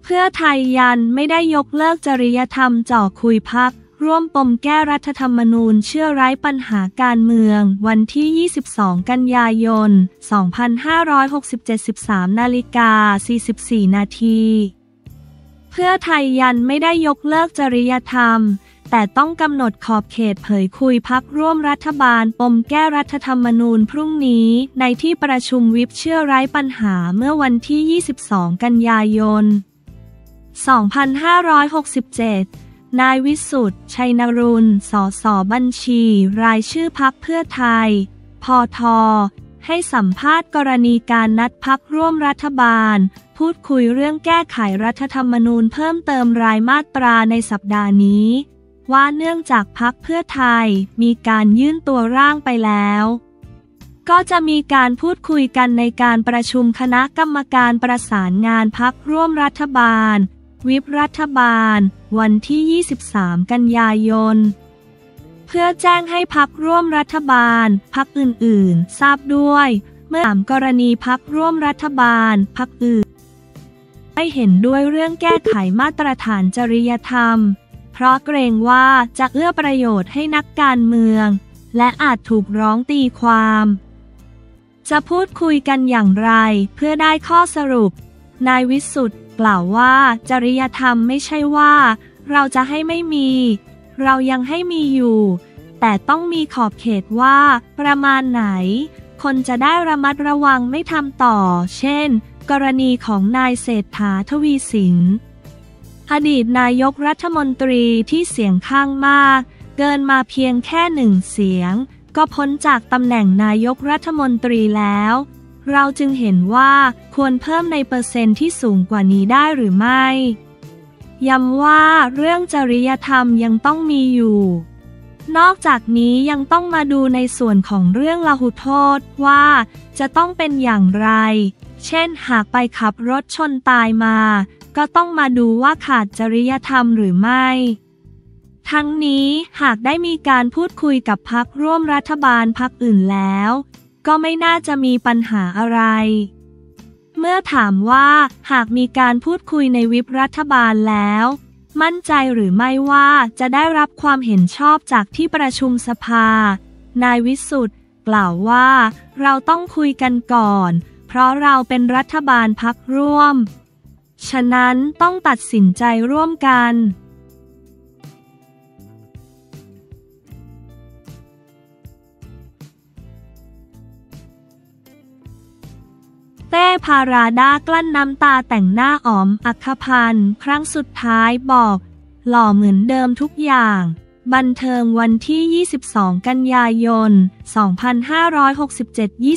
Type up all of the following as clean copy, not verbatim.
พื่อไทยยันไม่ได้ยกเลิกจริยธรรมจ่อคุยพรรคร่วมปมแก้รัฐธรรมนูญเชื่อไร้ปัญหาการเมืองวันที่ 22 กันยายน 2567 13:44 นาทีเพื่อไทยยันไม่ได้ยกเลิกจริยธรรมแต่ต้องกำหนดขอบเขตเผยคุยพรรคร่วมรัฐบาลปมแก้รัฐธรรมนูญพรุ่งนี้ในที่ประชุมวิปเชื่อไร้ปัญหาเมื่อวันที่ 22 กันยายน 2567 นายวิสุทธิ์ ชัยนรุณ สส.บัญชีรายชื่อพรรคเพื่อไทย พท.ให้สัมภาษณ์กรณีการนัดพรรคร่วมรัฐบาลพูดคุยเรื่องแก้ไขรัฐธรรมนูญเพิ่มเติมรายมาตราในสัปดาห์นี้ว่าเนื่องจากพรรคเพื่อไทยมีการยื่นตัวร่างไปแล้วก็จะมีการพูดคุยกันในการประชุมคณะกรรมการประสานงานพรรคร่วมรัฐบาลวิปรัฐบาลวันที่ 23 กันยายนเพื่อแจ้งให้พรรคร่วมรัฐบาลพรรคอื่นๆทราบด้วยเมื่อถามกรณีพรรคร่วมรัฐบาลพรรคอื่นไม่เห็นด้วยเรื่องแก้ไขมาตรฐานจริยธรรมเพราะเกรงว่าจะเอื้อประโยชน์ให้นักการเมืองและอาจถูกร้องตีความจะพูดคุยกันอย่างไรเพื่อได้ข้อสรุปนายวิสุทธิ์กล่าวว่าจริยธรรมไม่ใช่ว่าเราจะให้ไม่มีเรายังให้มีอยู่แต่ต้องมีขอบเขตว่าประมาณไหนคนจะได้ระมัดระวังไม่ทำต่อเช่นกรณีของนายเศรษฐา ทวีสินอดีตนายกรัฐมนตรีที่เสียงข้างมากเกินมาเพียงแค่1 เสียงก็พ้นจากตำแหน่งนายกรัฐมนตรีแล้วเราจึงเห็นว่าควรเพิ่มในเปอร์เซ็นต์ที่สูงกว่านี้ได้หรือไม่ย้ำว่าเรื่องจริยธรรมยังต้องมีอยู่นอกจากนี้ยังต้องมาดูในส่วนของเรื่องลหุโทษว่าจะต้องเป็นอย่างไรเช่นหากไปขับรถชนตายมาก็ต้องมาดูว่าขาดจริยธรรมหรือไม่ทั้งนี้หากได้มีการพูดคุยกับพรรคร่วมรัฐบาลพรรคอื่นแล้วก็ไม่น่าจะมีปัญหาอะไรเมื่อถามว่าหากมีการพูดคุยในวิปรัฐบาลแล้วมั่นใจหรือไม่ว่าจะได้รับความเห็นชอบจากที่ประชุมสภานายวิสุทธิ์กล่าวว่าเราต้องคุยกันก่อนเพราะเราเป็นรัฐบาลพรรคร่วมฉะนั้นต้องตัดสินใจร่วมกันเต้พาราดากลั้นน้ำตาแต่งหน้าอ๋อมอัคคพันธ์ครั้งสุดท้ายบอกหล่อเหมือนเดิมทุกอย่างบันเทิงวันที่ 22 กันยายน 2567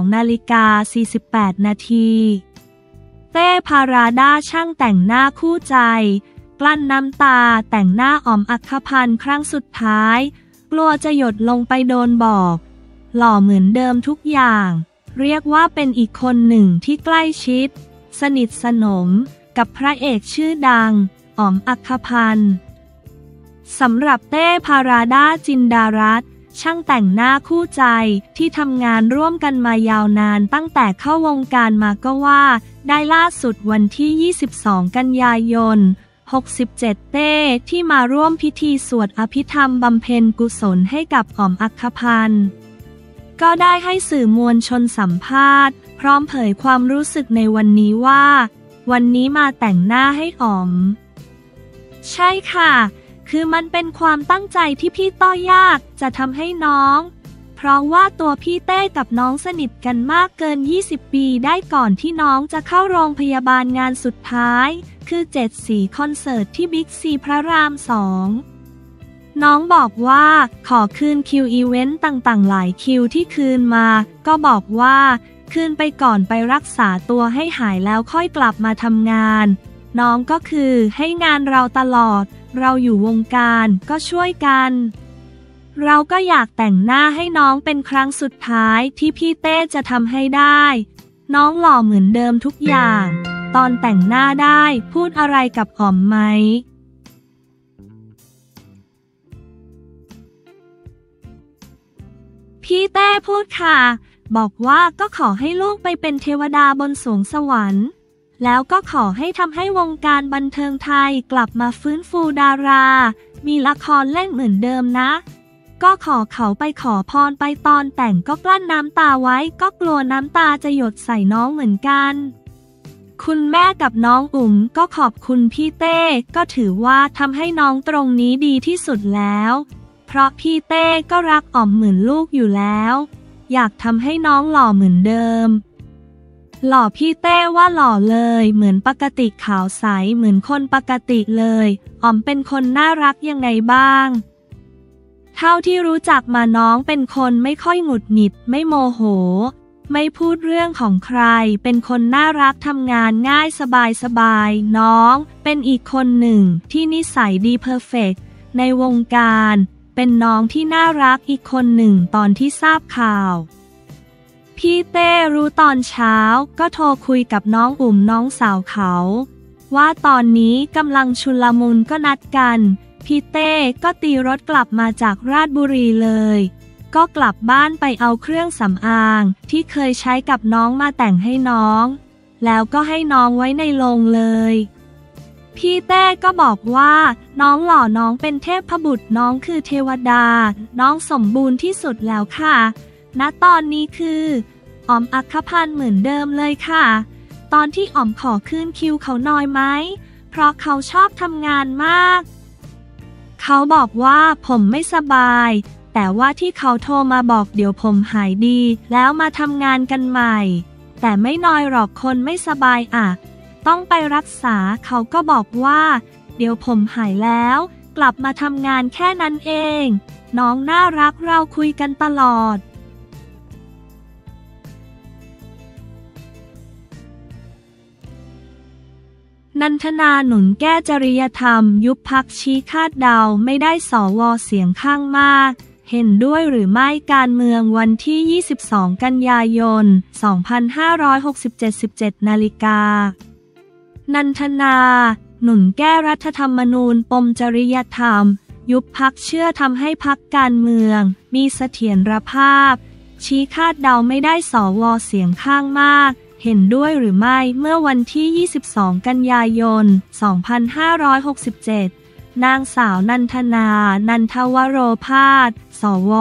22:48 นาทีเต้พาราดาช่างแต่งหน้าคู่ใจกลั้นน้ำตาแต่งหน้าอ๋อมอัคคพันธ์ครั้งสุดท้ายกลัวจะหยดลงไปโดนบอกหล่อเหมือนเดิมทุกอย่างเรียกว่าเป็นอีกคนหนึ่งที่ใกล้ชิดสนิทสนมกับพระเอกชื่อดังอ๋อมอัคคพันธ์สำหรับเต้พาราดาจินดารัตน์ช่างแต่งหน้าคู่ใจที่ทำงานร่วมกันมายาวนานตั้งแต่เข้าวงการมาก็ว่าได้ล่าสุดวันที่ 22 กันยายน 67 เต้ที่มาร่วมพิธีสวดอภิธรรมบำเพ็ญกุศลให้กับอ๋อมอัคคพันธ์ก็ได้ให้สื่อมวลชนสัมภาษณ์พร้อมเผยความรู้สึกในวันนี้ว่าวันนี้มาแต่งหน้าให้อ๋อมใช่ค่ะคือมันเป็นความตั้งใจที่พี่ต้อยากจะทำให้น้องเพราะว่าตัวพี่เต้กับน้องสนิทกันมากเกิน20 ปีได้ก่อนที่น้องจะเข้าโรงพยาบาลงานสุดท้ายคือ7 สีคอนเสิร์ตที่บิ๊กซีพระราม 2น้องบอกว่าขอคืนคิวอีเวนต์ต่างๆหลายคิวที่คืนมาก็บอกว่าคืนไปก่อนไปรักษาตัวให้หายแล้วค่อยกลับมาทำงานน้องก็คือให้งานเราตลอดเราอยู่วงการก็ช่วยกันเราก็อยากแต่งหน้าให้น้องเป็นครั้งสุดท้ายที่พี่เต้จะทำให้ได้น้องหล่อเหมือนเดิมทุกอย่างตอนแต่งหน้าได้พูดอะไรกับอ๋อมไหมพี่เต้พูดค่ะบอกว่าก็ขอให้ลูกไปเป็นเทวดาบนสวงสวรรค์แล้วก็ขอให้ทำให้วงการบันเทิงไทยกลับมาฟื้นฟูดารามีละครเล่นเหมือนเดิมนะก็ขอเขาไปขอพรไปตอนแต่งก็กลั้นน้ำตาไว้ก็กลัวน้ำตาจะหยดใส่น้องเหมือนกันคุณแม่กับน้องอุ๋มก็ขอบคุณพี่เต้ก็ถือว่าทำให้น้องตรงนี้ดีที่สุดแล้วเพราะพี่เต้ก็รักอ๋อมเหมือนลูกอยู่แล้วอยากทำให้น้องหล่อเหมือนเดิมหล่อพี่เต้ว่าหล่อเลยเหมือนปกติขาวใสเหมือนคนปกติเลยอ๋อมเป็นคนน่ารักยังไงบ้างเท่าที่รู้จักมาน้องเป็นคนไม่ค่อยหงุดหงิดไม่โมโหไม่พูดเรื่องของใครเป็นคนน่ารักทำงานง่ายสบายน้องเป็นอีกคนหนึ่งที่นิสัยดีเพอร์เฟกต์ในวงการเป็นน้องที่น่ารักอีกคนหนึ่งตอนที่ทราบข่าวพี่เต้รู้ตอนเช้าก็โทรคุยกับน้องอุ๋มน้องสาวเขาว่าตอนนี้กำลังชุลมุนก็นัดกันพี่เต้ก็ตีรถกลับมาจากราชบุรีเลยก็กลับบ้านไปเอาเครื่องสำอางที่เคยใช้กับน้องมาแต่งให้น้องแล้วก็ให้น้องไว้ในโรงเลยพี่เต้ก็บอกว่าน้องหล่อน้องเป็นเทพบุตรน้องคือเทวดาน้องสมบูรณ์ที่สุดแล้วค่ะณตอนนี้คืออ๋อมอัคคพันธ์เหมือนเดิมเลยค่ะตอนที่อ๋อมขอขึ้นคิวเขาน้อยไหมเพราะเขาชอบทำงานมากเขาบอกว่าผมไม่สบายแต่ว่าที่เขาโทรมาบอกเดี๋ยวผมหายดีแล้วมาทำงานกันใหม่แต่ไม่น้อยหรอกคนไม่สบายอ่ะต้องไปรักษาเขาก็บอกว่าเดี๋ยวผมหายแล้วกลับมาทำงานแค่นั้นเองน้องน่ารักเราคุยกันตลอดนันทนาหนุนแก้จริยธรรมยุบพรรคชี้คาดเดาไม่ได้สว.เสียงข้างมากเห็นด้วยหรือไม่การเมืองวันที่22กันยายน2567 17 นาฬิกานันทนาหนุนแก้รัฐธรรมนูญปมจริยธรรมยุบพรรคเชื่อทำให้พรรคการเมืองมีเสถียรภาพชี้คาดเดาไม่ได้สว.เสียงข้างมากเห็นด้วยหรือไม่เมื่อวันที่22กันยายน2567นางสาวนันทนานันทวโรภาสสว.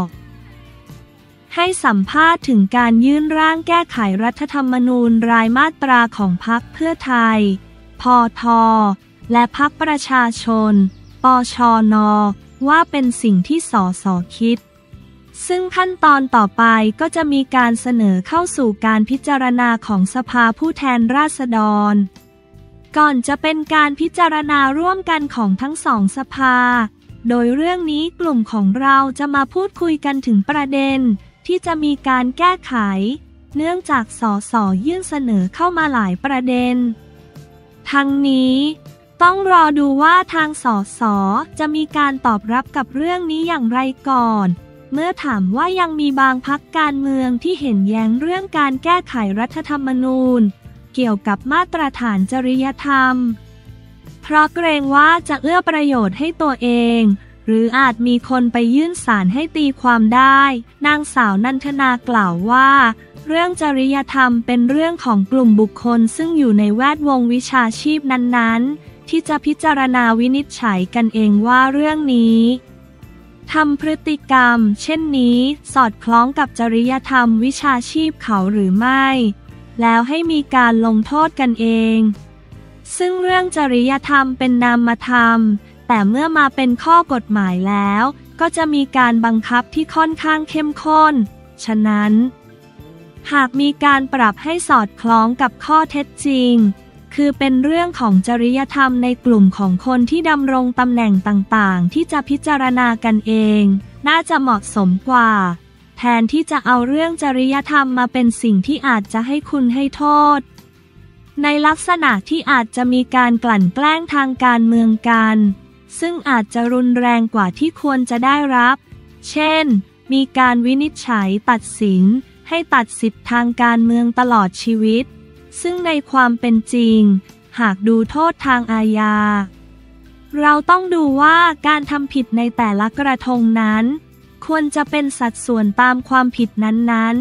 ให้สัมภาษณ์ถึงการยื่นร่างแก้ไขรัฐธรรมนูญรายมาตราของพรรคเพื่อไทยพท.และพรรคประชาชนปชน.ว่าเป็นสิ่งที่สส.คิดซึ่งขั้นตอนต่อไปก็จะมีการเสนอเข้าสู่การพิจารณาของสภาผู้แทนราษฎรก่อนจะเป็นการพิจารณาร่วมกันของทั้งสองสภาโดยเรื่องนี้กลุ่มของเราจะมาพูดคุยกันถึงประเด็นที่จะมีการแก้ไขเนื่องจากสส.ยื่นเสนอเข้ามาหลายประเด็นทั้งนี้ต้องรอดูว่าทางสส.จะมีการตอบรับกับเรื่องนี้อย่างไรก่อนเมื่อถามว่ายังมีบางพรรคการเมืองที่เห็นแย้งเรื่องการแก้ไขรัฐธรรมนูญเกี่ยวกับมาตรฐานจริยธรรมเพราะเกรงว่าจะเอื้อประโยชน์ให้ตัวเองหรืออาจมีคนไปยื่นศาลให้ตีความได้นางสาวนันทนากล่าวว่าเรื่องจริยธรรมเป็นเรื่องของกลุ่มบุคคลซึ่งอยู่ในแวดวงวิชาชีพนั้นๆที่จะพิจารณาวินิจฉัยกันเองว่าเรื่องนี้ทำพฤติกรรมเช่นนี้สอดคล้องกับจริยธรรมวิชาชีพเขาหรือไม่แล้วให้มีการลงโทษกันเองซึ่งเรื่องจริยธรรมเป็นนามธรรมแต่เมื่อมาเป็นข้อกฎหมายแล้วก็จะมีการบังคับที่ค่อนข้างเข้มข้นฉะนั้นหากมีการปรับให้สอดคล้องกับข้อเท็จจริงคือเป็นเรื่องของจริยธรรมในกลุ่มของคนที่ดำรงตำแหน่งต่างๆที่จะพิจารณากันเองน่าจะเหมาะสมกว่าแทนที่จะเอาเรื่องจริยธรรมมาเป็นสิ่งที่อาจจะให้คุณให้โทษในลักษณะที่อาจจะมีการกลั่นแกล้งทางการเมืองกันซึ่งอาจจะรุนแรงกว่าที่ควรจะได้รับเช่นมีการวินิจฉัยตัดสินให้ตัดสิทธิทางการเมืองตลอดชีวิตซึ่งในความเป็นจริงหากดูโทษทางอาญาเราต้องดูว่าการทำผิดในแต่ละกระทงนั้นควรจะเป็นสัดส่วนตามความผิดนั้นๆ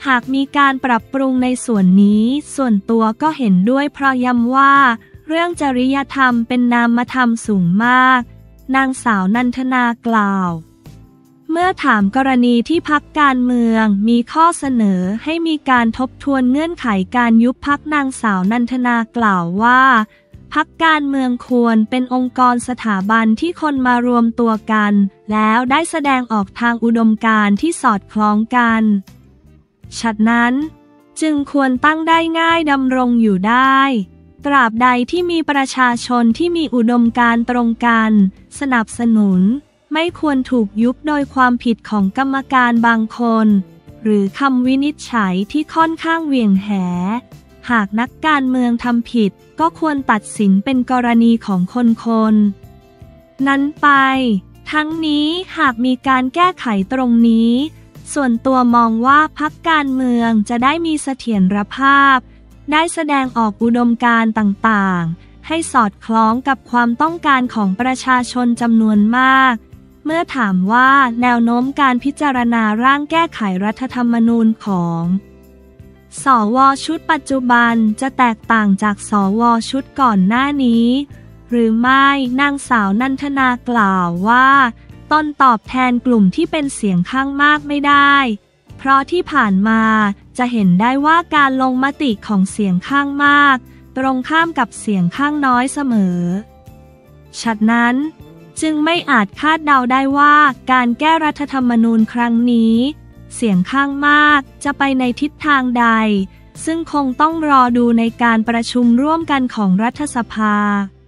หากมีการปรับปรุงในส่วนนี้ส่วนตัวก็เห็นด้วยเพราะย้ำว่าเรื่องจริยธรรมเป็นนามธรรมสูงมากนางสาวนันทนากล่าวเมื่อถามกรณีที่พรรคการเมืองมีข้อเสนอให้มีการทบทวนเงื่อนไขการยุบพรรคนางสาวนันทนากล่าวว่าพรรคการเมืองควรเป็นองค์กรสถาบันที่คนมารวมตัวกันแล้วได้แสดงออกทางอุดมการณ์ที่สอดคล้องกันฉะนั้นจึงควรตั้งได้ง่ายดำรงอยู่ได้ตราบใดที่มีประชาชนที่มีอุดมการณ์ตรงกันสนับสนุนไม่ควรถูกยุบโดยความผิดของกรรมการบางคนหรือคำวินิจฉัยที่ค่อนข้างเหวี่ยงแหหากนักการเมืองทำผิดก็ควรตัดสินเป็นกรณีของคนนั้นไปทั้งนี้หากมีการแก้ไขตรงนี้ส่วนตัวมองว่าพรรคการเมืองจะได้มีเสถียรภาพได้แสดงออกอุดมการณ์ต่างๆให้สอดคล้องกับความต้องการของประชาชนจำนวนมากเมื่อถามว่าแนวโน้มการพิจารณาร่างแก้ไขรัฐธรรมนูญของสว.ชุดปัจจุบันจะแตกต่างจากสว.ชุดก่อนหน้านี้หรือไม่นางสาวนันทนากล่าวว่าตนตอบแทนกลุ่มที่เป็นเสียงข้างมากไม่ได้เพราะที่ผ่านมาจะเห็นได้ว่าการลงมติของเสียงข้างมากตรงข้ามกับเสียงข้างน้อยเสมอฉะนั้นจึงไม่อาจคาดเดาได้ว่าการแก้รัฐธรรมนูญครั้งนี้เสียงข้างมากจะไปในทิศทางใดซึ่งคงต้องรอดูในการประชุมร่วมกันของรัฐสภา